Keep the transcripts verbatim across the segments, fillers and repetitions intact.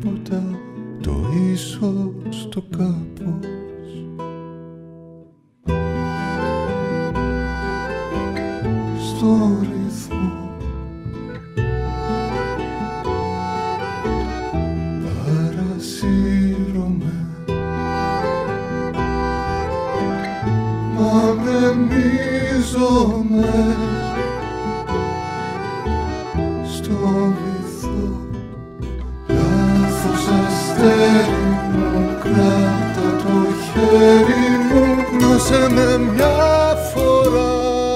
τίποτα, το ίσως το κάπως. Στο ρυθμό παρασύρωμαι, μα γκρεμίζομαι στο βυθό. Λάθος αστέρι μου, κράτα το χέρι μου, γνώσε με μια φορά.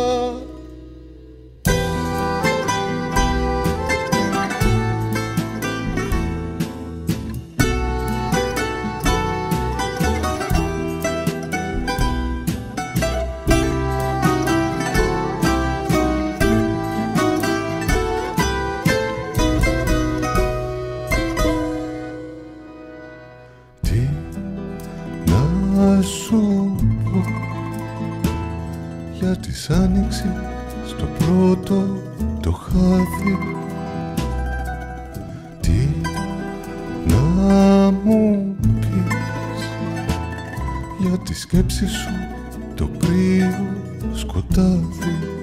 Να σου πω για της άνοιξης στο πρώτο το χάδι, τι να μου πεις για τη σκέψη σου το κρύο σκοτάδι.